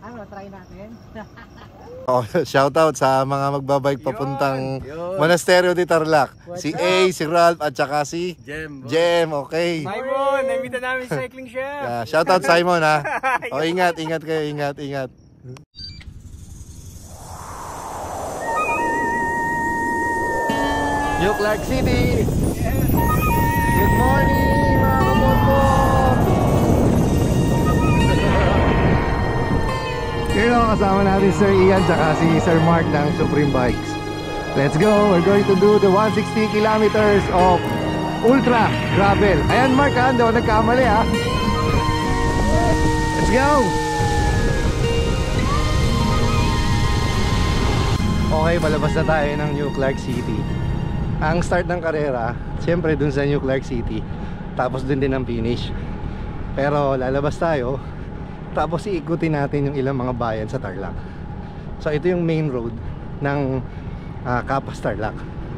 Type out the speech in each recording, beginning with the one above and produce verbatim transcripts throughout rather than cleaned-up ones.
Ano, try natin? Oh, shoutout sa mga magbabike papuntang yun. Monasterio de Tarlac. What's si up? A, si Ralph, at saka si Jem. Jem, okay. Simon, naimita namin cycling chef. Yeah, shoutout Simon ha. Oh, ingat, ingat kayo, ingat, ingat. New Clark City. Good morning mga kamoto. Ngayon kasama natin Sir Ian tsaka si Sir Mark ng Supreme Bikes. Let's go! We're going to do the one hundred sixty kilometers of Ultra Gravel. Ayan Mark ha, hindi ako nagkamali ha. Let's go! Okay, palabas na tayo ng New Clark City. Ang start ng karera, siyempre dun sa New Clark City. Tapos dun din ang finish. Pero lalabas tayo, tapos iikutin natin yung ilang mga bayan sa Tarlac. So ito yung main road ng uh, Capas Tarlac.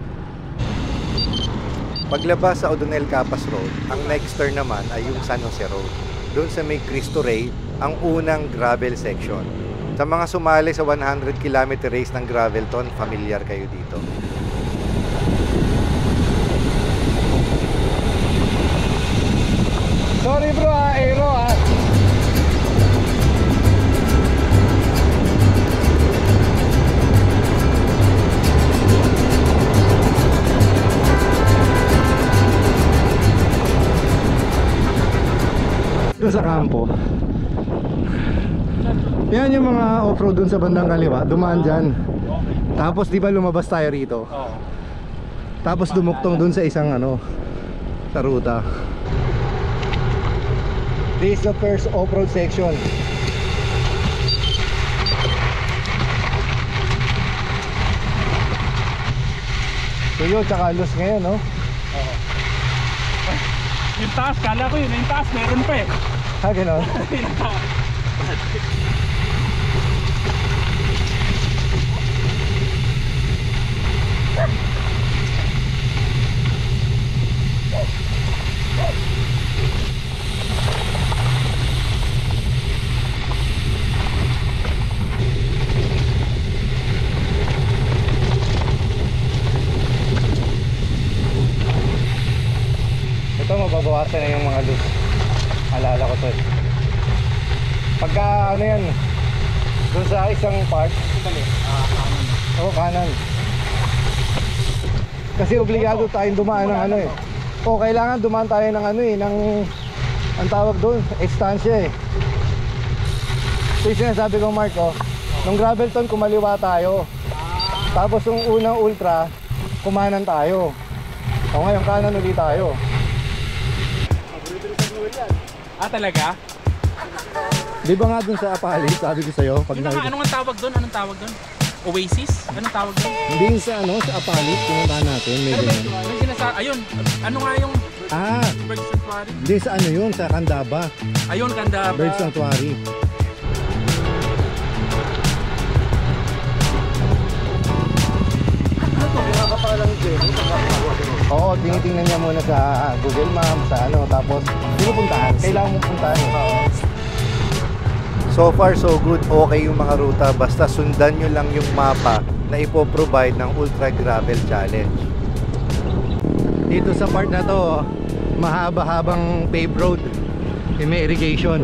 Paglabas sa O'Donnell Capas Road, ang next turn naman ay yung San Jose Road. Doon sa may Cristo Rey, ang unang gravel section. Sa mga sumali sa one hundred kilometer race ng Gravelton, familiar kayo dito. Sorry bro ha, aero ha. Doon sa kampo. Yan yung mga off-road dun sa bandang kaliwa, dumaan dyan. Tapos di ba lumabas tayo rito? Tapos dumuktong dun sa isang ano, sa ruta. This is the first off-road section. So yun, tsaka lus ngayon, no? Oo. Yung taas, kala ko yun, yung taas meron pa eh. Ha, gano'n? Ito mababawasan na yung mga luz. Alala ko to eh. Pagka ano yan, doon sa isang part, ah, kanan. Oo, kanan. Kasi obligado tayong dumaan ng ano eh. O kailangan dumaan tayo ng ano eh, ng ang tawag doon, estansya eh. So yung sinasabi ko Mark, oh, nung Gravelton kumaliwa tayo. Tapos yung unang ultra, kumanan tayo. O ngayon kanan ulit tayo. Ah, talaga? Di ba nga dun sa Apalit, sabi ko sa'yo pag Yung naka, anong tawag doon? Anong tawag doon? Oasis? Anong tawag doon? hindi sa ano, sa Apalit, pumuntahan natin, may Ano ba ganyan. yung sinasa- Ayun, ano nga yung Ah, Bird Sanctuary? hindi sa ano yun, sa Candaba, Ayun, Candaba. Bird Sanctuary. Oo, tinitingnan niya muna sa Google Maps, sa ano, tapos pinupuntahan, kailangan mong puntahan. So far so good, okay yung mga ruta, basta sundan nyo lang yung mapa na ipoprovide ng Ultra Gravel Challenge. Dito sa part na to, mahaba-habang paved road, may irrigation.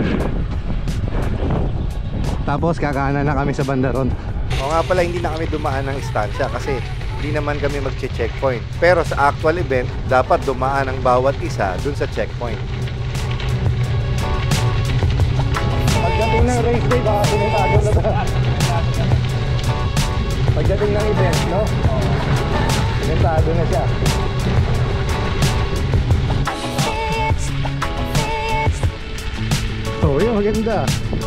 Tapos kakanan na kami sa bandaron. O nga pala, hindi na kami dumaan ng istansya kasi hindi naman kami magche-checkpoint. Pero sa actual event, dapat dumaan ang bawat isa dun sa checkpoint. Pagdating ng race day, baka pinintado na ba? Pagdating ng event, no? Pinintado na siya. Oh, yun, maganda.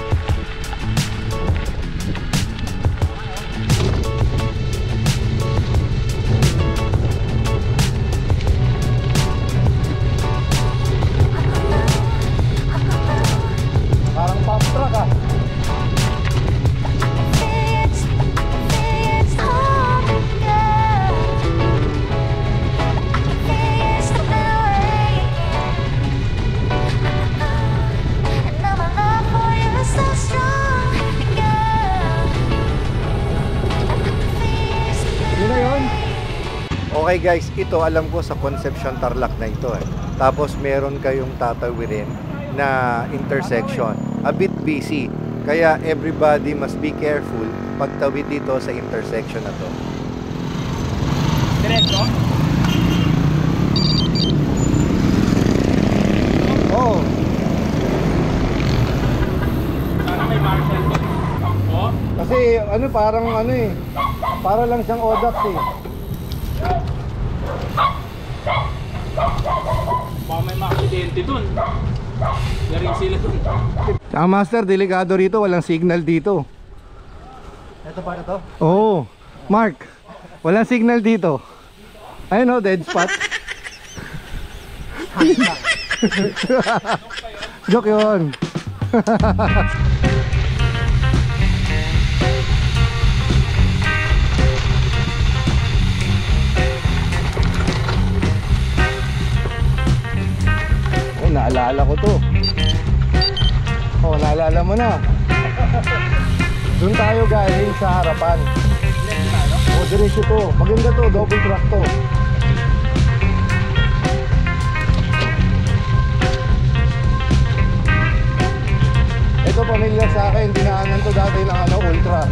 Parang pump truck ah. And now my love for you Okay guys, ito alam ko sa Concepcion Tarlac na ito eh. Tapos meron kayong tatawirin na intersection. A bit busy. Kaya everybody must be careful pagtawid dito sa intersection na to. Diretso? Oh. Para may marshal doon. Oh? Kasi ano parang ano eh. Para lang siyang Odax eh. Baka may mga aksidente dun. Garing sila dun. Ah, master, delikado rito, walang signal dito. Ito pa na to? Oo. Mark, walang signal dito. Ayun oh, dead spot. Joke yun. Oh, naalala ko to. Oh, naalala mo na. Doon tayo galing sa harapan. Oh, diretso to. Maganda to, double track to. Ito pamilya sa akin, dinaanan to dati ng ano, ultra.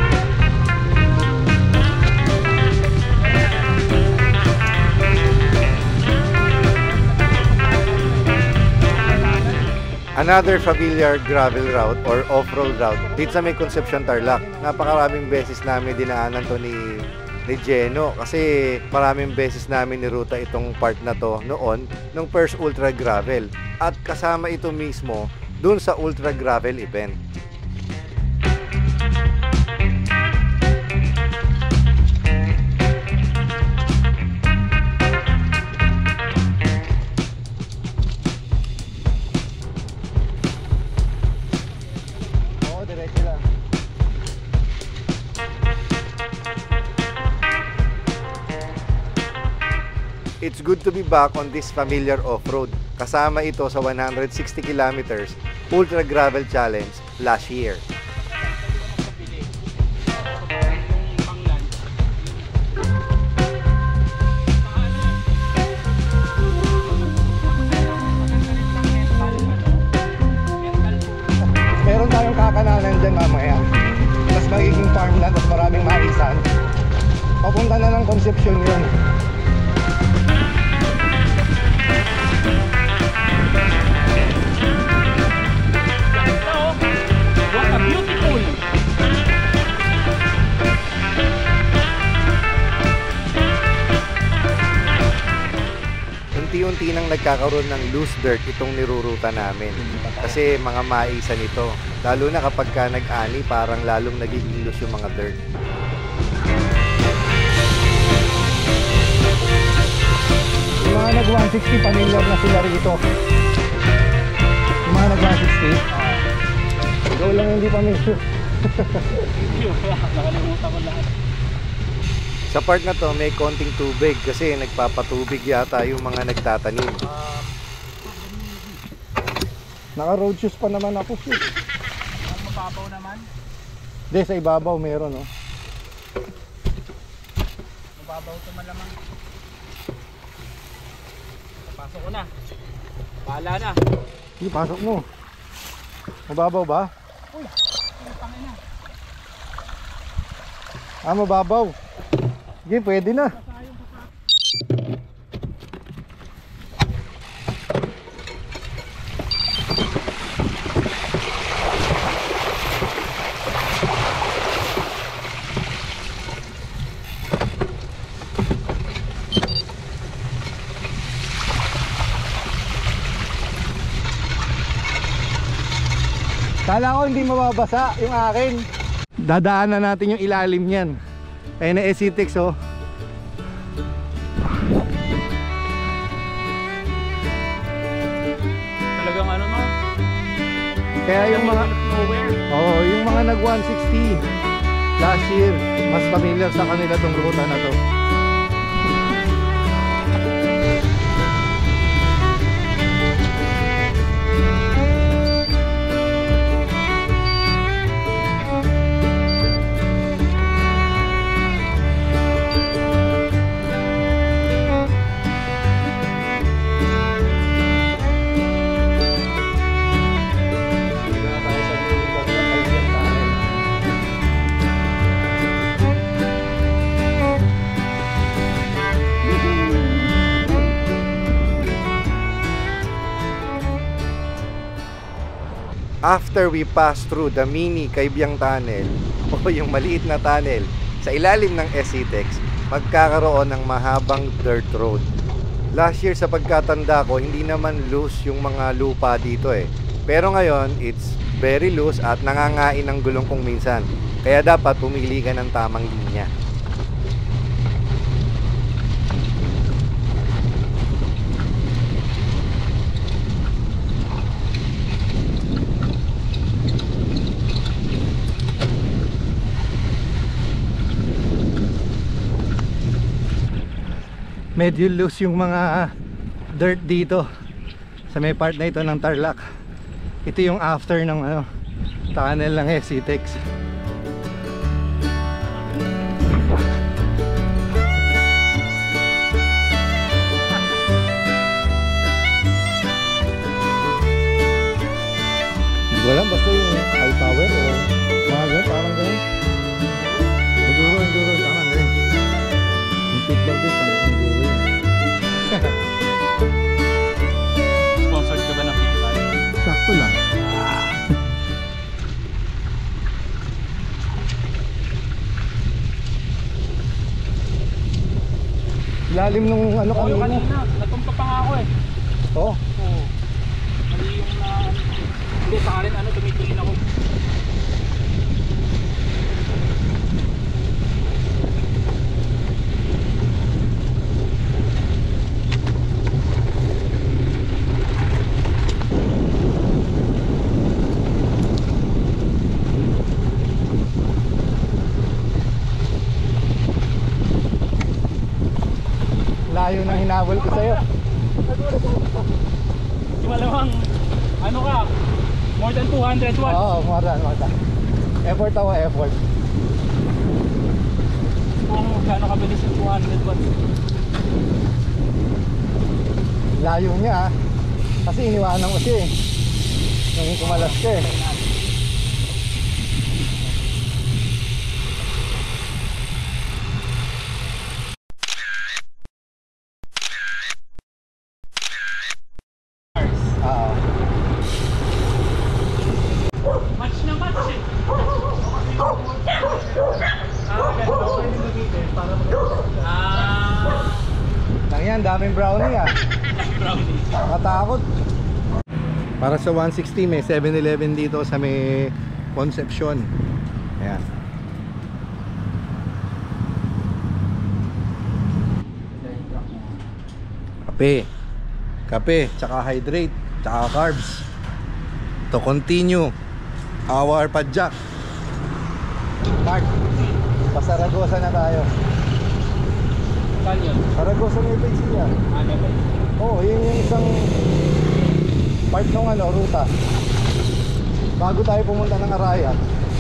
Another familiar gravel route or off-road route dito sa may Concepcion Tarlac. Napakaraming beses namin dinaanan to ni, ni Geno kasi maraming beses namin niruta itong part na to noon nung first Ultra Gravel at kasama ito mismo dun sa Ultra Gravel event. It's good to be back on this familiar off-road. Kasama ito sa one hundred sixty kilometers Ultra Gravel Challenge last year. Meron tayong kakananan dyan mamaya. Mas magiging farmland at maraming maisan. Papunta na ng Concepcion yun. Unti-unti nang nagkakaroon ng loose dirt itong niruruta namin. Kasi mga maisan ito. Lalo na kapag ka nag-ani, parang lalong nagiging loose yung mga dirt. Yung mga nag one sixty, familiar na sila rito. Yung mga nag one sixty? Ikaw lang hindi familiar. Nakalimutan ko lahat. Sa part na to may konting tubig kasi nagpapatubig yata yung mga nagtatanim. Naka road shoes pa naman ako. Ang mababaw naman. Hindi, sa ibabaw meron oh. Mababaw ito malamang. Pasok ko na. Bahala na. Hindi, pasok mo. Mababaw ba? Uy, tangin na. Ah, mababaw. Sige, pwede na. Kala ko hindi mababasa yung akin. Dadaanan natin yung ilalim niyan. Ayun na S C T X oh. Talagang ano no? Kaya yung mga nowhere. oh, yung mga nag one sixty last year, mas familiar sa kanila tong ruta na to. after we pass through the mini Kaibyang Tunnel o yung maliit na tunnel sa ilalim ng S C Tex, magkakaroon ng mahabang dirt road. Last year sa pagkatanda ko, hindi naman loose yung mga lupa dito eh. Pero ngayon, it's very loose at nangangain ng gulong kung minsan. Kaya dapat pumili ka ng tamang linya. Medyo loose yung mga dirt dito sa may part na ito ng Tarlac. Ito yung after ng ano, tunnel ng S C Tex. Hindi ko alam, basta yung high power o mga ganun, parang ganun. Enduro, enduro, parang ganun. Yung pit lang din, parang enduro yun. Sponsored ka ba ng Pit Five? Sakto lang. Lalim nung ano Oo, yung kanina. kanina. Natumpa pa nga ako eh. Oo. Oo. Mali yung na... Hindi, sa akin ano, tumitingin ako. Layo nang hinabol ko sa'yo. Yung malamang, ano ka, more than two hundred watts. Oo, more than, more than. Effort ako, effort. Kung gaano kabilis yung two hundred watts. Layo niya ah. Kasi iniwanan ko siya eh. Nanging kumalas ka eh. Oo. Match na match eh. Ah, ganito. Ah, Nang yan, daming brownie ah. brownie. Nakatakot. Para sa one sixty may seven eleven dito sa may Concepcion. Ayan. Kape. Kape, tsaka hydrate, tsaka carbs. To continue our padjak. Mark, pa Saragosa na tayo. Saan yun? Saragosa may base niya. Ano ba? Oo, oh, yun yung isang part ng ano, ruta. Bago tayo pumunta ng Arayat.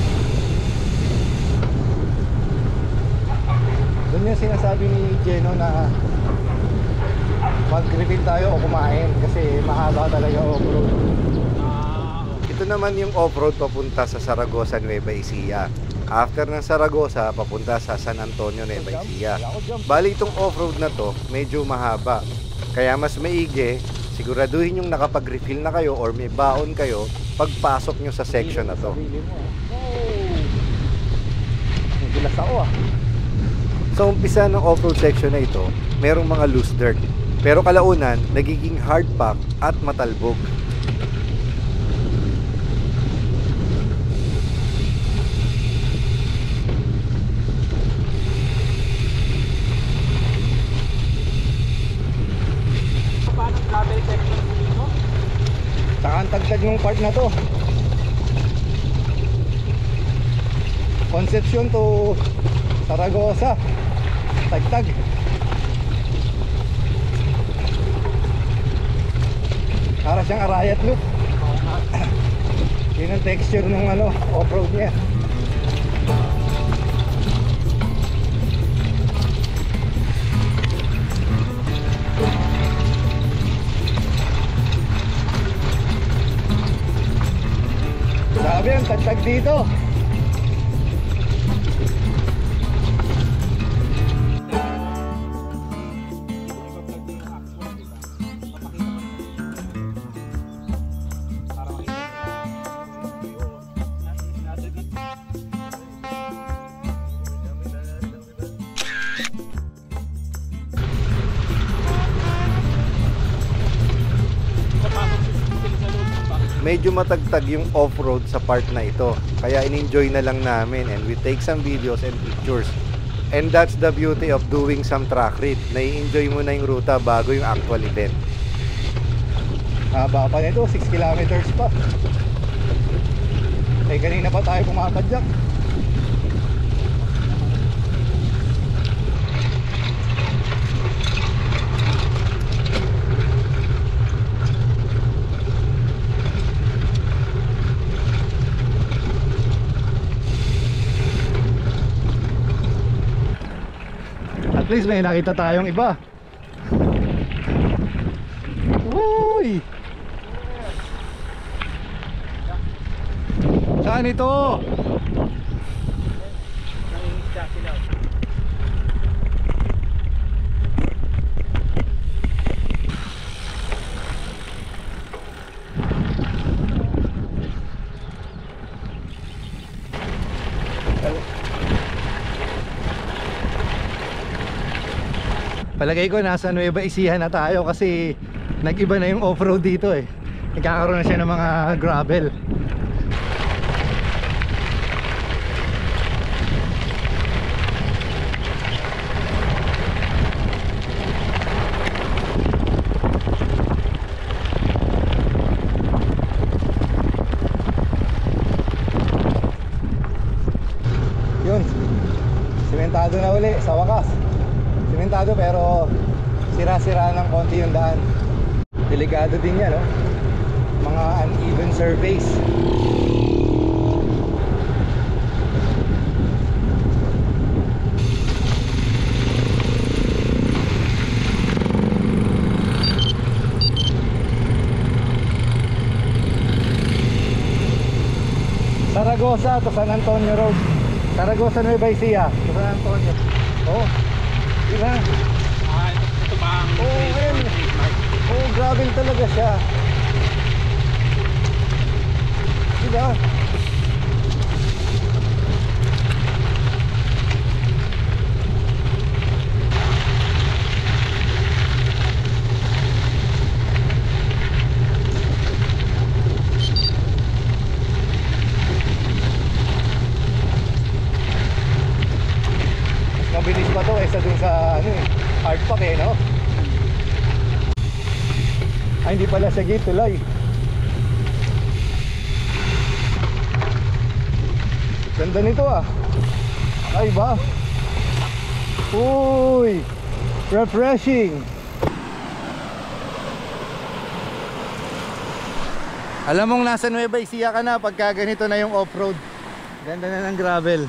Doon yung sinasabi ni Jeno na mag-refill tayo o kumain kasi mahaba talaga off-road. Ah, Ito naman yung off-road papunta sa Saragosa, Nueva Ecija. After ng Saragosa, papunta sa San Antonio, Nueva Ecija. Bali itong off-road na to, medyo mahaba. Kaya mas maigi, siguraduhin yung nakapag-refill na kayo or may baon kayo pagpasok nyo sa section na to. Nagilas ako ah. Sa umpisa ng off-road section na ito, merong mga loose dirt. Pero kalaunan, nagiging hard pack at matalbog. paano travel section dito? Saka ang tagtag ng part na to. Concepcion to Saragosa. Tagtag. Para siyang Arayat look. Yun ang texture ng ano, off-road niya. Sabi ang tagtag dito. medyo matagtag yung off-road sa part na ito. Kaya in-enjoy na lang namin and we take some videos and pictures. And that's the beauty of doing some track ride. Nai-enjoy mo na yung ruta bago yung actual event. Haba pa nito, six kilometers pa. Eh kanina pa tayo pumapadyak. At least may nakita tayong iba. Uy! Saan ito? Palagay ko nasa Nueva Ecija na tayo kasi nag-iba na yung off-road dito eh. Nagkakaroon na siya ng mga gravel. Yun, simentado na uli sa wakas. Simentado pero sira-sira ng konti yung daan. Delikado din yan, no? Mga uneven surface. Saragosa to San Antonio Road. Saragosa Nueva Ecija to San Antonio. Oh, diba? Ah, ito, ito ba ang Oo, oh, ayun. Oh, gravel talaga siya. Diba? Mabilis pa to kaysa dun sa ano eh, hard pack eh, no? Ay, hindi pala siya gate tulay. Ganda nito ah. Ay ba? Uy, refreshing. Alam mong nasa Nueva Ecija ka na pagka ganito na yung off-road. Ganda na ng gravel.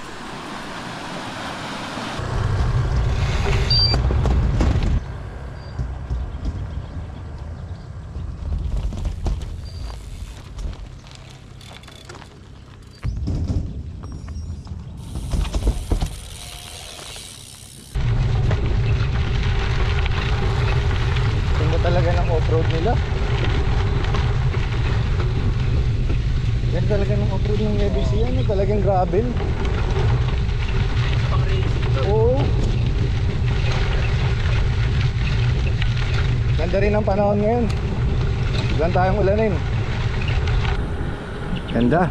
Talaga ng off-road nila. Yan talaga ng off-road ng Nueva Ecija, no? Talagang gravel. Oo. Ganda rin ang panahon ngayon. Huwag tayong ulanin. Ganda.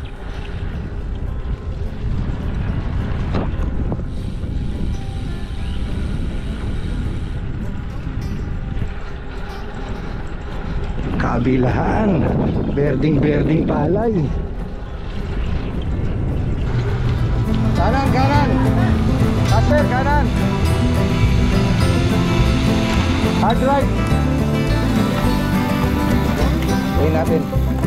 Kabilahan, berding-berding palay. Kanan, kanan. Master, kanan. Hard right. Gawin natin.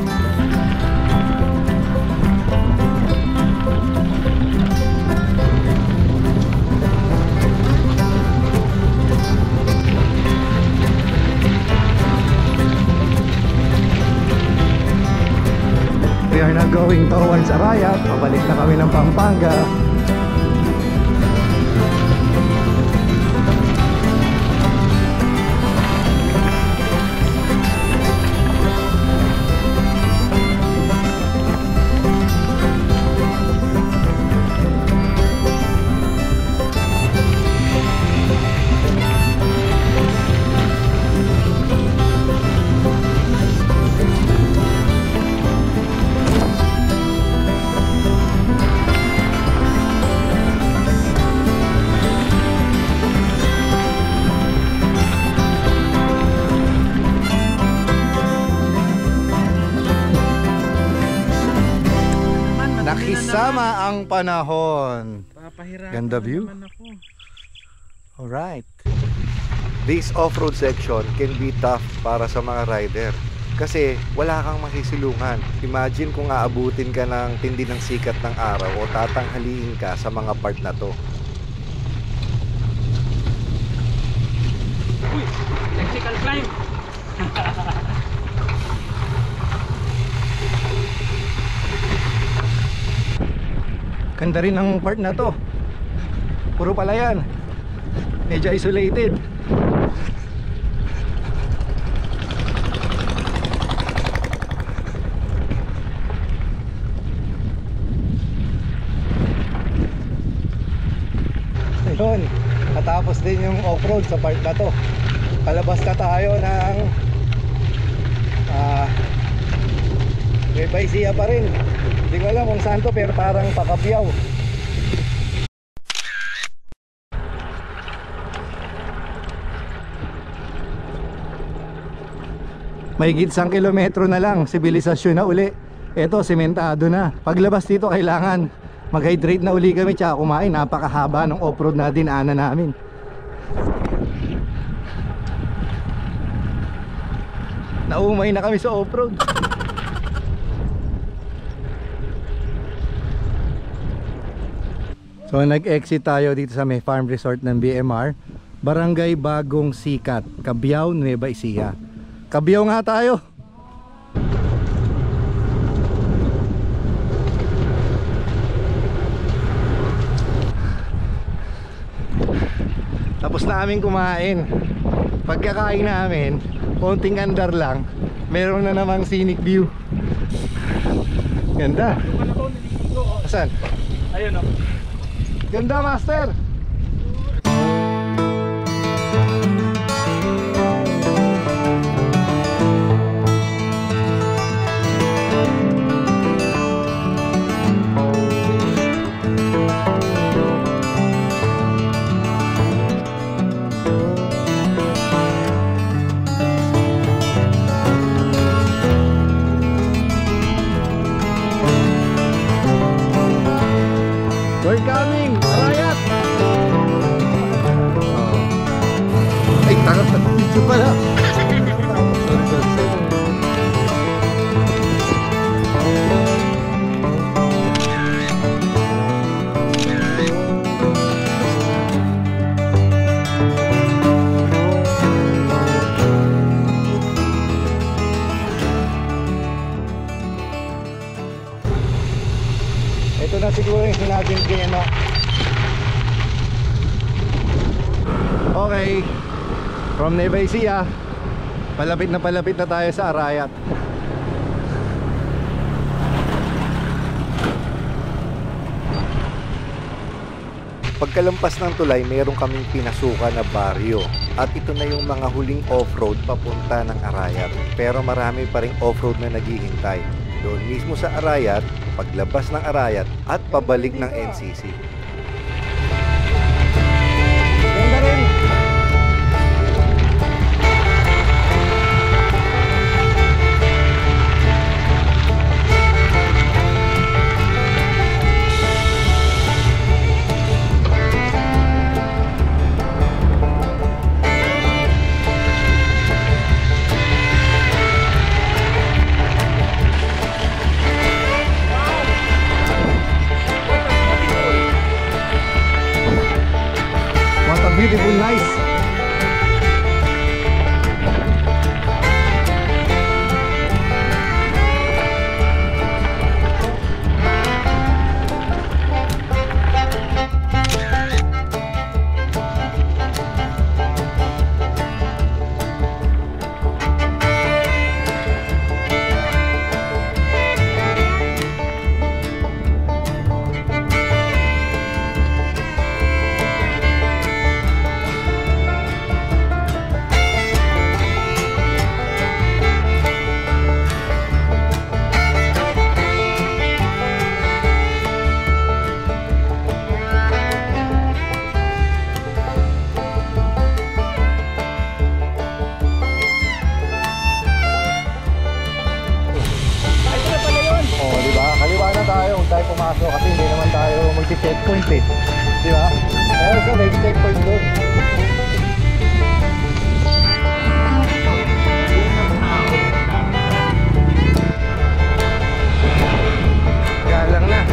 We are now going towards Arayat. Pabalik na kami ng Pampanga. Nakisama ang panahon. Papahirapan Ganda view. naman ako. Alright. This off-road section can be tough para sa mga rider kasi wala kang masisilungan. Imagine kung aabutin ka ng tindi ng sikat ng araw o tatanghaliin ka sa mga part na to. Uy, tactical climb. Ganda rin ang part na to. Puro palayan. Medyo isolated. Ayun, natapos din yung off-road sa part na to. Palabas na tayo ng ah Nueva Ecija pa rin. Hindi ko alam kung saan to, pero parang Pakapyaw. Mahigit isang kilometro na lang, sibilisasyon na uli. Eto, sementado na. Paglabas dito kailangan mag-hydrate na uli kami tsaka kumain. Napakahaba ng off-road na dinaanan namin. Naumay na kami sa off-road. So nag-exit tayo dito sa may farm resort ng B M R, Barangay Bagong Sikat, Cabiao, Nueva Ecija. Cabiao nga tayo. Tapos na aming kumain. Pagkakain namin, konting andar lang, meron na namang scenic view. Ganda. Asan? Ayun oh. Ganda, master. We're coming! Arayat! Oh. Ay, takot na dito pala! Ito na siguro yung sinabing Geno. Okay, from Nueva Ecija, palapit na palapit na tayo sa Arayat. Pagkalampas ng tulay, mayroon kaming pinasukan na baryo. At ito na yung mga huling off-road papunta ng Arayat. Pero marami pa ring off-road na naghihintay. Doon mismo sa Arayat, paglabas ng Arayat at pabalik ng N C C. Ganda rin! Beautiful Kaso kasi hindi naman tayo magsi-checkpoint eh. Di ba? Kaya sa may checkpoint doon. Galang na.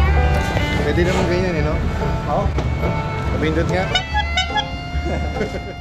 Pwede naman ganyan eh, no? Oo. Pabindot nga.